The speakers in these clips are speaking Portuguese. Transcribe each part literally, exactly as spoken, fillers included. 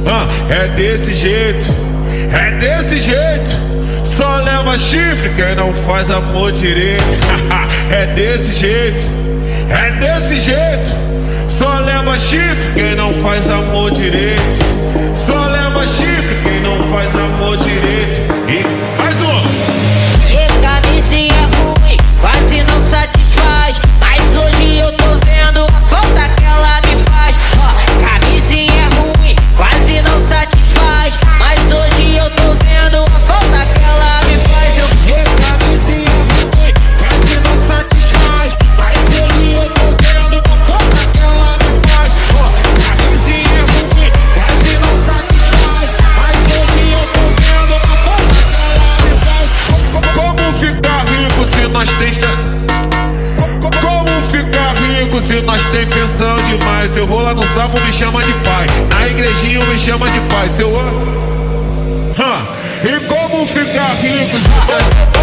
Ah, é desse jeito, é desse jeito. Só leva chifre quem não faz amor direito. É desse jeito, é desse jeito. Só leva chifre quem não faz amor direito. Só leva chifre quem não faz amor direito. E mais um. E camisinha ruim, quase não satisfaz. Mas hoje eu tô vendo a falta que ela me faz. Ó, camisinha ruim, quase não satisfaz. Mas hoje eu tô vendo a falta que ela me faz. Eu... E camisinha ruim, quase não satisfaz. Mas hoje eu tô vendo a falta que ela me faz. Ó, camisinha ruim, quase não satisfaz. Mas hoje eu tô vendo a falta que ela me faz. Como ficar rico se nós tem... Como ficar rico se nós tem pensão demais? Se eu vou lá no salmo me chama de pai, na igrejinha me chama de pai. Se eu... Huh. E como ficar rico se nós...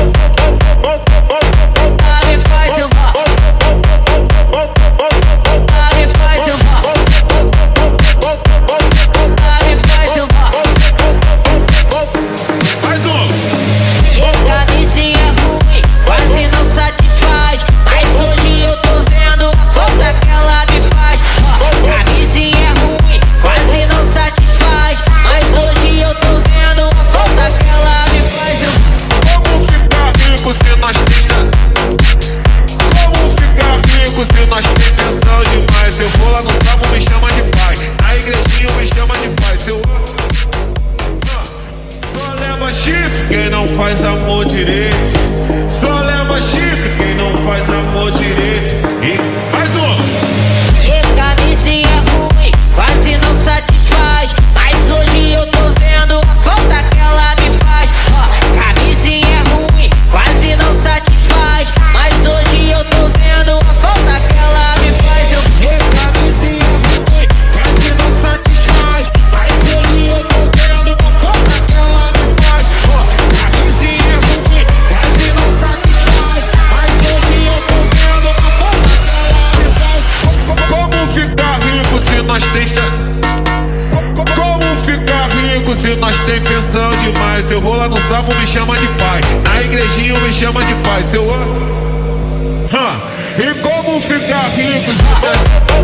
Me faz eu vou. Me faz eu vou. Me faz eu vou. Mais um. E camisinha ruim, quase não satisfaz. Mas hoje eu tô vendo a falta que ela me faz. Ó, camisinha ruim, quase não satisfaz. Mas hoje eu tô vendo a falta que ela me faz. Eu... Como ficar rico se nós tem... Como ficar rico se nós tem pensão demais? Se eu vou lá no salmo me chama de pai, na igrejinha me chama de pai. Se eu... Só leva chifre quem não faz amor direito. Só leva chifre quem não faz amor direito. E mais um. E camisinha ruim, quase não satisfaz. Mas hoje eu tô vendo a falta que ela me faz. Ó, camisinha ruim, quase não satisfaz. Mas hoje eu tô vendo a falta que ela me faz. Eu... E camisinha ruim, quase não satisfaz. Mas hoje eu tô vendo a falta que ela me faz. Ó, camisinha ruim, quase não satisfaz. Mas hoje eu tô vendo a falta que ela me faz. Como ficar rico se nós tem... Como ficar rico se nós tem pensão demais? Se eu vou lá no salmo me chama de pai, na igrejinha me chama de pai. Se eu... Huh. E como ficar rico se nós...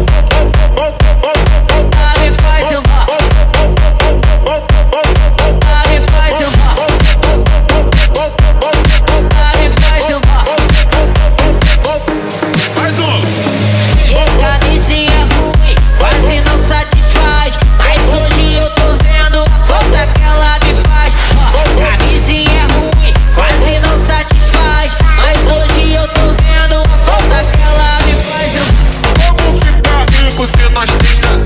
Me faz eu vou. Me faz eu vou. Me faz eu vou. Mais um. E camisinha ruim, quase não satisfaz. Mas hoje eu tô vendo a falta que ela me faz. Ó, camisinha ruim, quase não satisfaz. Mas hoje eu tô vendo a falta que ela me faz. Eu... Como ficar rico se nós tem...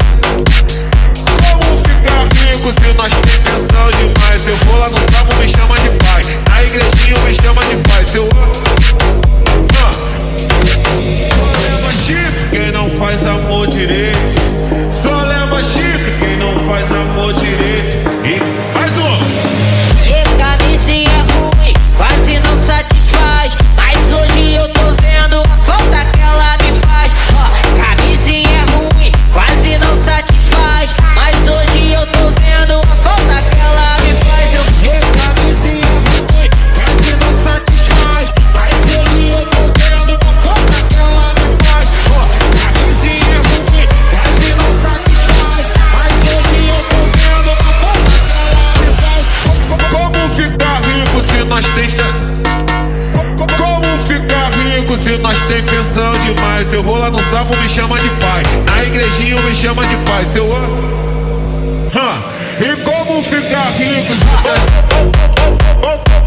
Como ficar rico se nós tem pensão demais? Se eu vou lá no salmo me chama de pai, na igrejinha me chama de pai. Se eu... Huh. Só leva chifre quem não faz amor direito. Só leva chifre quem não faz amor direito. E mais um. E camisinha ruim, quase não satisfaz. Mas hoje eu tô vendo a falta que ela me faz. Ó, camisinha ruim, quase não satisfaz. Mas hoje eu tô vendo a falta que ela me faz. Eu... E camisinha ruim, quase não satisfaz. Mas hoje eu tô vendo a falta que ela me faz. Ó, camisinha ruim, quase não satisfaz. Mas hoje eu tô vendo a falta que ela me faz. Como ficar rico se nós tem... Como ficar rico se nós tem pensão demais? Se eu vou lá no salmo me chama de pai, na igrejinha me chama de pai. Se eu... Huh. E como ficar rico se nós...